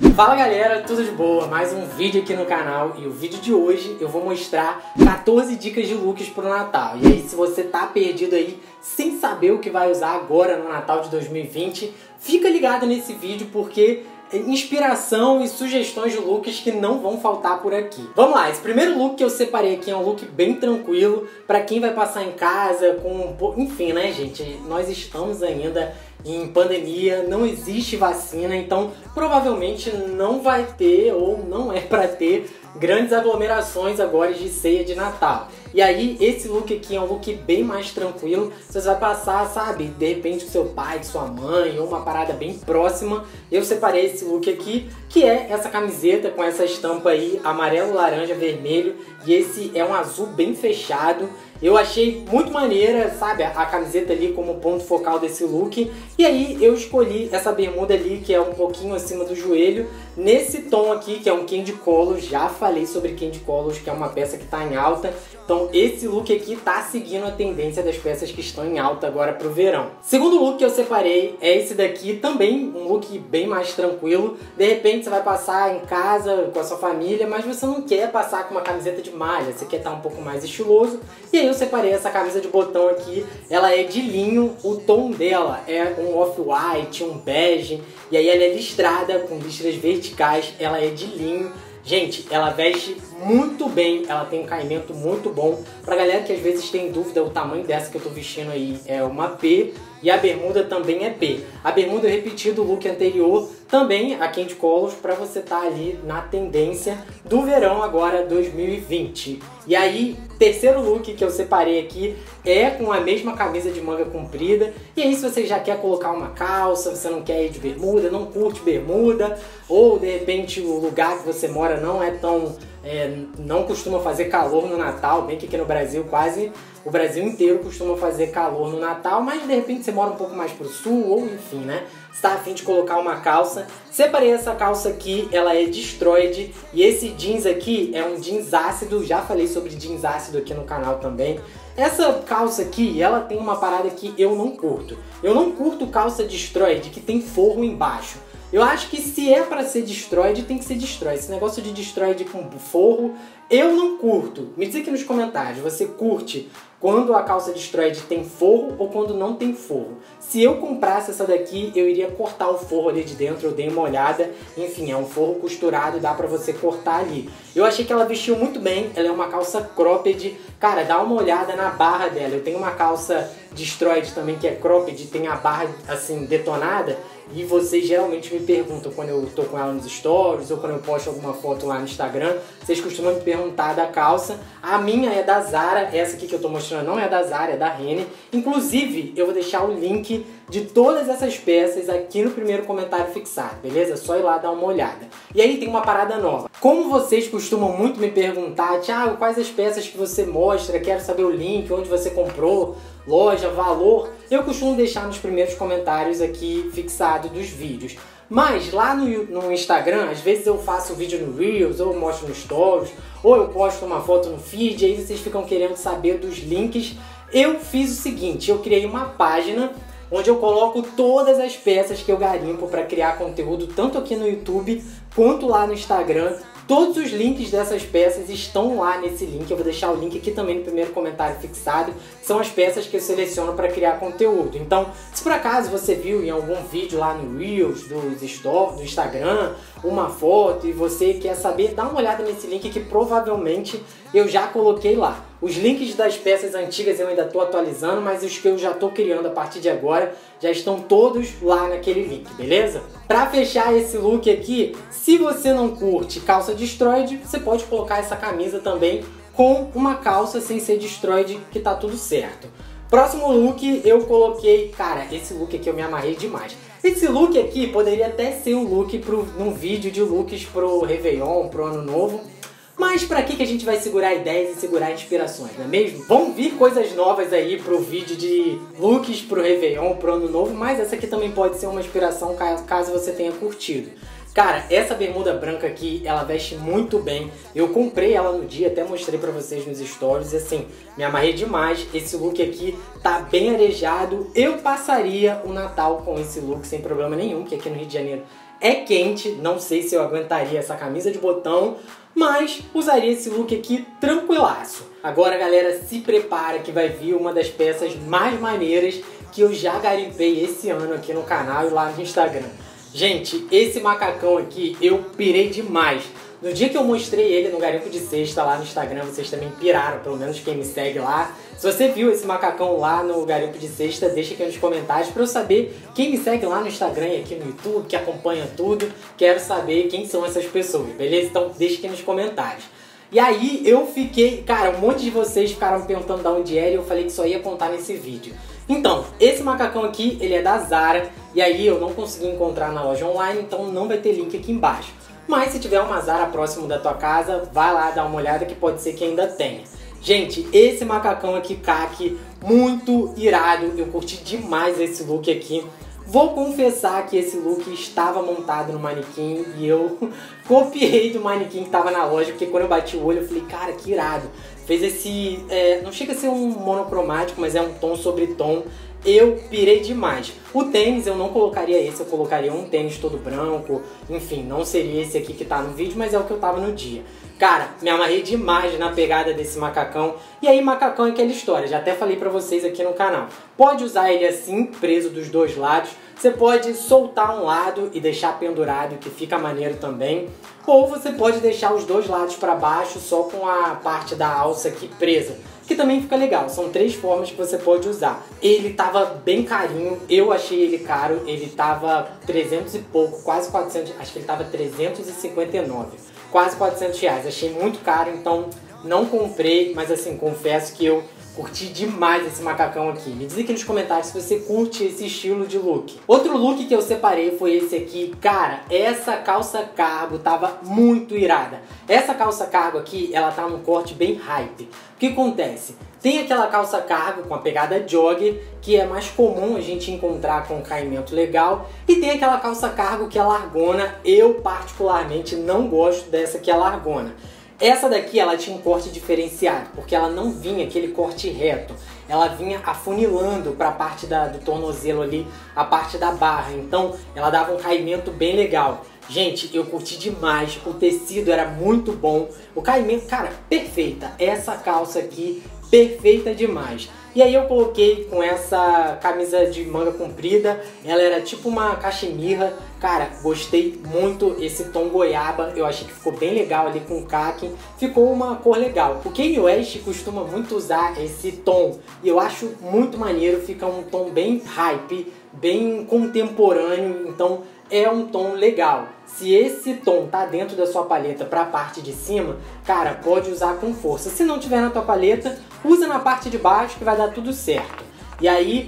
Fala galera, tudo de boa? Mais um vídeo aqui no canal e o vídeo de hoje eu vou mostrar 14 dicas de looks pro Natal. E aí, se você tá perdido aí sem saber o que vai usar agora no Natal de 2020, fica ligado nesse vídeo porque inspiração e sugestões de looks que não vão faltar por aqui. Vamos lá, esse primeiro look que eu separei aqui é um look bem tranquilo pra quem vai passar em casa com... Enfim, né, gente? Nós estamos ainda em pandemia, não existe vacina, então provavelmente não vai ter ou não é pra ter grandes aglomerações agora de ceia de Natal. E aí, esse look aqui é um look bem mais tranquilo. Você vai passar, sabe, de repente com seu pai, com sua mãe, ou uma parada bem próxima. Eu separei esse look aqui, que é essa camiseta com essa estampa aí, amarelo, laranja, vermelho. E esse é um azul bem fechado. Eu achei muito maneira, sabe, a camiseta ali como ponto focal desse look. E aí eu escolhi essa bermuda ali, que é um pouquinho acima do joelho, nesse tom aqui, que é um Candy Colors. Já falei sobre Candy Colors, que é uma peça que tá em alta. Então esse look aqui tá seguindo a tendência das peças que estão em alta agora pro verão. Segundo look que eu separei é esse daqui, também um look bem mais tranquilo. De repente você vai passar em casa com a sua família, mas você não quer passar com uma camiseta de malha, você quer estar um pouco mais estiloso. E aí eu separei essa camisa de botão aqui, ela é de linho, o tom dela é um off-white, um bege, e aí ela é listrada com listras verticais, ela é de linho. Gente, ela veste muito bem, ela tem um caimento muito bom. Pra galera que às vezes tem dúvida, o tamanho dessa que eu tô vestindo aí é uma P e a bermuda também é P. A bermuda eu repeti do look anterior, também a Candy Colors, pra você tá ali na tendência do verão agora 2020. E aí, terceiro look que eu separei aqui é com a mesma camisa de manga comprida. E aí, se você já quer colocar uma calça, você não quer ir de bermuda, não curte bermuda, ou de repente o lugar que você mora não é tão... não costuma fazer calor no Natal, bem que aqui no Brasil quase o Brasil inteiro costuma fazer calor no Natal, mas de repente você mora um pouco mais pro sul, ou enfim, né? Você tá a fim de colocar uma calça. Separei essa calça aqui, ela é Destroyed, e esse jeans aqui é um jeans ácido, já falei sobre jeans ácido aqui no canal também. Essa calça aqui, ela tem uma parada que eu não curto. Eu não curto calça Destroyed que tem forro embaixo. Eu acho que se é pra ser Destroyed, tem que ser Destroyed. Esse negócio de Destroyed com forro, eu não curto. Me diz aqui nos comentários, você curte quando a calça Destroyed tem forro ou quando não tem forro? Se eu comprasse essa daqui, eu iria cortar o forro ali de dentro, eu dei uma olhada. Enfim, é um forro costurado, dá pra você cortar ali. Eu achei que ela vestiu muito bem, ela é uma calça cropped. Cara, dá uma olhada na barra dela. Eu tenho uma calça Destroyed também que é cropped, tem a barra assim detonada. E vocês geralmente me perguntam quando eu tô com ela nos stories ou quando eu posto alguma foto lá no Instagram, vocês costumam me perguntar da calça. A minha é da Zara, essa aqui que eu tô mostrando não é da Zara, é da Renner. Inclusive, eu vou deixar o link de todas essas peças aqui no primeiro comentário fixado, beleza? É só ir lá dar uma olhada. E aí tem uma parada nova. Como vocês costumam muito me perguntar, Thiago, quais as peças que você mostra? Quero saber o link, onde você comprou, loja, valor. Eu costumo deixar nos primeiros comentários aqui fixado dos vídeos. Mas lá no Instagram, às vezes eu faço vídeo no Reels, ou eu mostro no Stories, ou eu posto uma foto no feed, aí vocês ficam querendo saber dos links. Eu fiz o seguinte, eu criei uma página onde eu coloco todas as peças que eu garimpo para criar conteúdo, tanto aqui no YouTube quanto lá no Instagram. Todos os links dessas peças estão lá nesse link, eu vou deixar o link aqui também no primeiro comentário fixado, são as peças que eu seleciono para criar conteúdo. Então, se por acaso você viu em algum vídeo lá no Reels, do Instagram, uma foto e você quer saber, dá uma olhada nesse link que provavelmente eu já coloquei lá. Os links das peças antigas eu ainda estou atualizando, mas os que eu já estou criando a partir de agora já estão todos lá naquele link, beleza? Para fechar esse look aqui, se você não curte calça Destroyed, você pode colocar essa camisa também com uma calça sem ser Destroyed, que tá tudo certo. Próximo look eu coloquei, cara, esse look aqui eu me amarrei demais. Esse look aqui poderia até ser um look num vídeo de looks pro Réveillon, pro Ano Novo. Mas pra que a gente vai segurar ideias e segurar inspirações, não é mesmo? Vão vir coisas novas aí pro vídeo de looks pro Réveillon, pro Ano Novo, mas essa aqui também pode ser uma inspiração caso você tenha curtido. Cara, essa bermuda branca aqui, ela veste muito bem. Eu comprei ela no dia, até mostrei pra vocês nos stories. E assim, me amarrei demais. Esse look aqui tá bem arejado. Eu passaria o Natal com esse look sem problema nenhum, porque aqui no Rio de Janeiro é quente. Não sei se eu aguentaria essa camisa de botão, mas usaria esse look aqui tranquilaço. Agora, galera, se prepara que vai vir uma das peças mais maneiras que eu já garimpei esse ano aqui no canal e lá no Instagram. Gente, esse macacão aqui eu pirei demais. No dia que eu mostrei ele no Garimpo de Sexta lá no Instagram, vocês também piraram, pelo menos quem me segue lá. Se você viu esse macacão lá no Garimpo de Sexta, deixa aqui nos comentários pra eu saber quem me segue lá no Instagram e aqui no YouTube, que acompanha tudo. Quero saber quem são essas pessoas, beleza? Então deixa aqui nos comentários. E aí eu fiquei, cara, um monte de vocês ficaram me perguntando de onde era e eu falei que só ia contar nesse vídeo. Então, esse macacão aqui, ele é da Zara, e aí eu não consegui encontrar na loja online, então não vai ter link aqui embaixo. Mas se tiver uma Zara próximo da tua casa, vai lá dar uma olhada que pode ser que ainda tenha. Gente, esse macacão aqui, caqui, muito irado, eu curti demais esse look aqui. Vou confessar que esse look estava montado no manequim e eu copiei do manequim que estava na loja, porque quando eu bati o olho eu falei, cara, que irado. Fez esse, não chega a ser um monocromático, mas é um tom sobre tom. Eu pirei demais. O tênis eu não colocaria esse, eu colocaria um tênis todo branco. Enfim, não seria esse aqui que tá no vídeo, mas é o que eu tava no dia. Cara, me amarrei demais na pegada desse macacão. E aí, macacão é aquela história, já até falei pra vocês aqui no canal. Pode usar ele assim, preso dos dois lados. Você pode soltar um lado e deixar pendurado, que fica maneiro também. Ou você pode deixar os dois lados pra baixo, só com a parte da alça aqui presa, que também fica legal. São 3 formas que você pode usar. Ele tava bem carinho, eu achei ele caro, ele tava 300 e pouco, quase 400, acho que ele tava 359, quase 400 reais. Achei muito caro, então não comprei, mas assim, confesso que eu curti demais esse macacão aqui. Me diz aqui nos comentários se você curte esse estilo de look. Outro look que eu separei foi esse aqui. Cara, essa calça cargo tava muito irada. Essa calça cargo aqui, ela tá num corte bem hype. O que acontece? Tem aquela calça cargo com a pegada jogger, que é mais comum a gente encontrar com um caimento legal. E tem aquela calça cargo que é largona. Eu particularmente não gosto dessa que é largona. Essa daqui, ela tinha um corte diferenciado, porque ela não vinha aquele corte reto. Ela vinha afunilando para a parte do tornozelo ali, a parte da barra. Então, ela dava um caimento bem legal. Gente, eu curti demais. O tecido era muito bom. O caimento, cara, perfeita. Essa calça aqui, perfeita demais. E aí eu coloquei com essa camisa de manga comprida, ela era tipo uma cachimirra. Cara, gostei muito, esse tom goiaba, eu achei que ficou bem legal ali com o caqui, ficou uma cor legal. O Kanye West costuma muito usar esse tom, e eu acho muito maneiro, fica um tom bem hype, bem contemporâneo, então é um tom legal. Se esse tom tá dentro da sua paleta pra parte de cima, cara, pode usar com força. Se não tiver na tua paleta, usa na parte de baixo que vai dar tudo certo. E aí,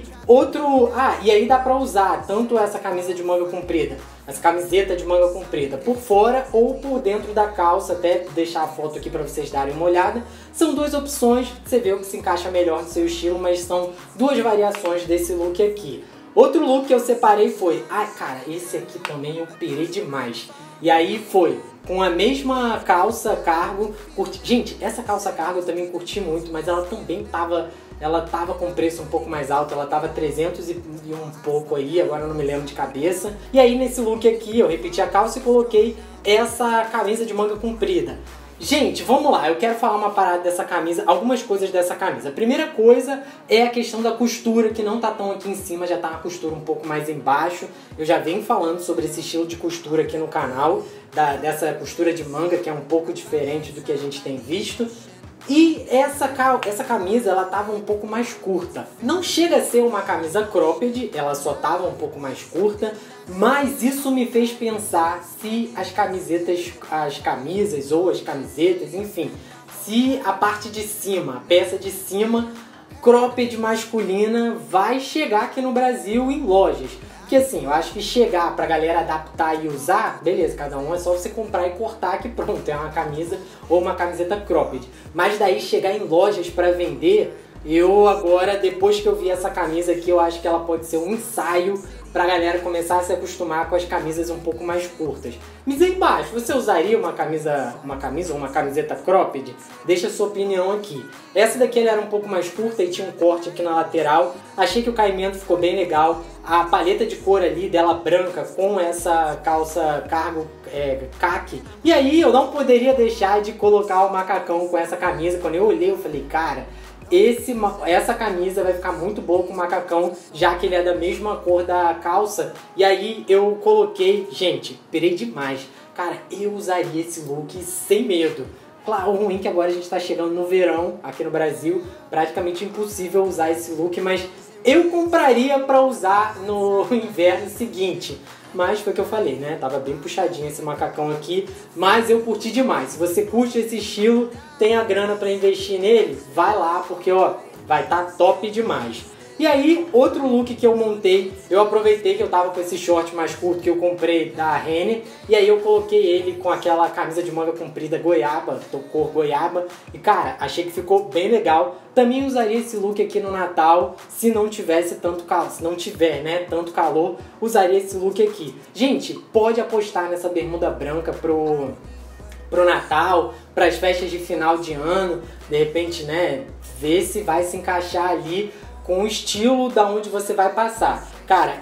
e aí dá pra usar tanto essa camisa de manga comprida, essa camiseta de manga comprida por fora ou por dentro da calça, até deixar a foto aqui pra vocês darem uma olhada. São 2 opções, você vê o que se encaixa melhor no seu estilo, mas são 2 variações desse look aqui. Outro look que eu separei foi, cara, esse aqui também eu pirei demais. E aí foi com a mesma calça cargo, gente, essa calça cargo eu também curti muito, mas ela também tava com preço um pouco mais alto, ela tava 300 e um pouco aí, agora eu não me lembro de cabeça. E aí nesse look aqui eu repeti a calça e coloquei essa camisa de manga comprida. Gente, vamos lá, eu quero falar uma parada dessa camisa, algumas coisas dessa camisa. A primeira coisa é a questão da costura, que não tá tão aqui em cima, já tá uma costura um pouco mais embaixo. Eu já venho falando sobre esse estilo de costura aqui no canal, dessa costura de manga, que é um pouco diferente do que a gente tem visto. E essa camisa, ela tava um pouco mais curta. Não chega a ser uma camisa cropped, ela só tava um pouco mais curta, mas isso me fez pensar se as camisas ou as camisetas, enfim, se a parte de cima, a peça de cima, cropped masculina, vai chegar aqui no Brasil em lojas. Porque assim, eu acho que chegar pra galera adaptar e usar, beleza, cada um é só você comprar e cortar que pronto, é uma camisa ou uma camiseta cropped. Mas daí chegar em lojas pra vender, eu agora, depois que eu vi essa camisa aqui, eu acho que ela pode ser um ensaio pra galera começar a se acostumar com as camisas um pouco mais curtas. Me diz aí embaixo, você usaria uma camisa ou uma camiseta cropped? Deixa a sua opinião aqui. Essa daqui ela era um pouco mais curta e tinha um corte aqui na lateral. Achei que o caimento ficou bem legal. A paleta de cor ali dela branca com essa calça cargo khaki. E aí eu não poderia deixar de colocar o macacão com essa camisa. Quando eu olhei eu falei, cara, essa camisa vai ficar muito boa com o macacão, já que ele é da mesma cor da calça. E aí eu coloquei, gente, pirei demais. Cara, eu usaria esse look sem medo. Claro, o ruim é que agora a gente tá chegando no verão aqui no Brasil, praticamente impossível usar esse look, mas eu compraria pra usar no inverno seguinte. Mas foi o que eu falei, né? Tava bem puxadinho esse macacão aqui, mas eu curti demais. Se você curte esse estilo, tem a grana pra investir nele, vai lá, porque ó, vai tá top demais. E aí, outro look que eu montei, eu aproveitei que eu tava com esse short mais curto que eu comprei da Renner, e aí eu coloquei ele com aquela camisa de manga comprida goiaba, cor goiaba, e cara, achei que ficou bem legal. Também usaria esse look aqui no Natal, se não tivesse tanto calor, se não tiver, né, tanto calor, usaria esse look aqui. Gente, pode apostar nessa bermuda branca pro Natal, para as festas de final de ano, de repente, né, ver se vai se encaixar ali com o estilo da onde você vai passar. Cara,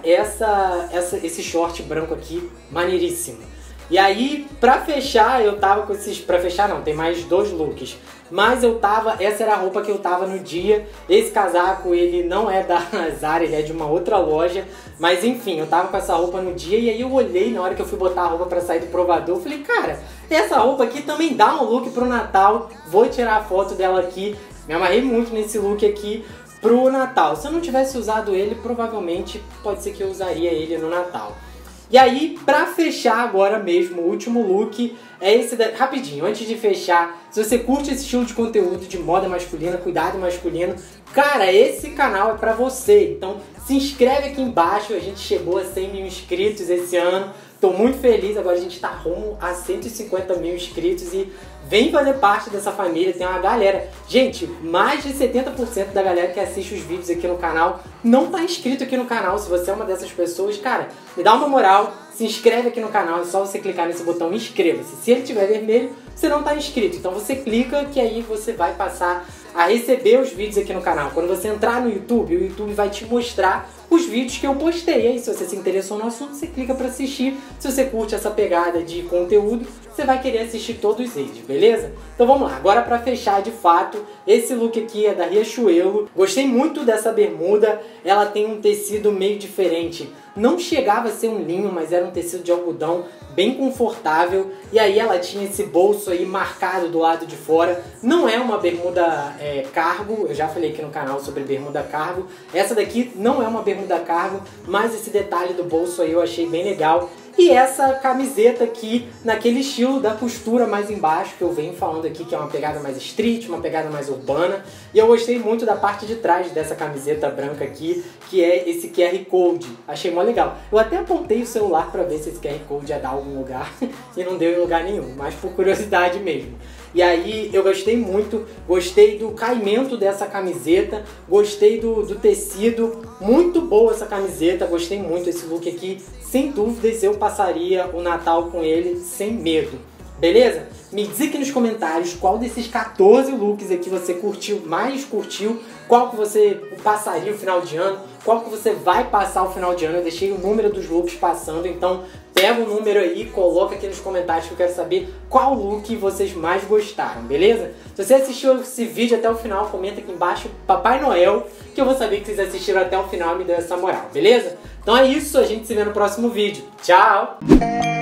esse short branco aqui, maneiríssimo. E aí, pra fechar, eu tava com esses... Pra fechar não, tem mais 2 looks. Mas eu tava... Essa era a roupa que eu tava no dia. Esse casaco, ele não é da Zara, ele é de uma outra loja. Mas enfim, eu tava com essa roupa no dia. E aí eu olhei na hora que eu fui botar a roupa pra sair do provador. Eu falei, cara, essa roupa aqui também dá um look pro Natal. Vou tirar a foto dela aqui. Me amarrei muito nesse look aqui pro Natal. Se eu não tivesse usado ele, provavelmente pode ser que eu usaria ele no Natal. E aí, pra fechar agora mesmo, o último look é esse daqui. Rapidinho, antes de fechar, se você curte esse estilo de conteúdo de moda masculina, cuidado masculino, cara, esse canal é pra você. Então, se inscreve aqui embaixo, a gente chegou a 100 mil inscritos esse ano. Tô muito feliz, agora a gente tá rumo a 150 mil inscritos e vem fazer parte dessa família, tem uma galera. Gente, mais de 70% da galera que assiste os vídeos aqui no canal não tá inscrito aqui no canal. Se você é uma dessas pessoas, cara, me dá uma moral, se inscreve aqui no canal, é só você clicar nesse botão inscreva-se. Se ele tiver vermelho, você não tá inscrito, então você clica que aí você vai passar a receber os vídeos aqui no canal. Quando você entrar no YouTube, o YouTube vai te mostrar os vídeos que eu postei. Aí, se você se interessou no assunto, você clica para assistir. Se você curte essa pegada de conteúdo, você vai querer assistir todos eles, beleza? Então vamos lá, agora para fechar de fato, esse look aqui é da Riachuelo. Gostei muito dessa bermuda, ela tem um tecido meio diferente. Não chegava a ser um linho, mas era um tecido de algodão bem confortável. E aí ela tinha esse bolso aí marcado do lado de fora. Não é uma bermuda cargo, eu já falei aqui no canal sobre bermuda cargo. Essa daqui não é uma bermuda cargo, mas esse detalhe do bolso aí eu achei bem legal. E essa camiseta aqui, naquele estilo da costura mais embaixo, que eu venho falando aqui, que é uma pegada mais street, uma pegada mais urbana. E eu gostei muito da parte de trás dessa camiseta branca aqui, que é esse QR Code. Achei mó legal. Eu até apontei o celular pra ver se esse QR Code ia dar algum lugar, e não deu em lugar nenhum, mas por curiosidade mesmo. E aí eu gostei muito, gostei do caimento dessa camiseta, gostei do tecido, muito boa essa camiseta, gostei muito desse look aqui. Sem dúvidas eu passaria o Natal com ele sem medo, beleza? Me diz aqui nos comentários qual desses 14 looks aqui você mais curtiu, qual que você passaria o final de ano, qual que você vai passar o final de ano. Eu deixei o número dos looks passando, então pega o número aí, coloca aqui nos comentários que eu quero saber qual look vocês mais gostaram, beleza? Se você assistiu esse vídeo até o final, comenta aqui embaixo Papai Noel, que eu vou saber que vocês assistiram até o final e me deu essa moral, beleza? Então é isso, a gente se vê no próximo vídeo. Tchau!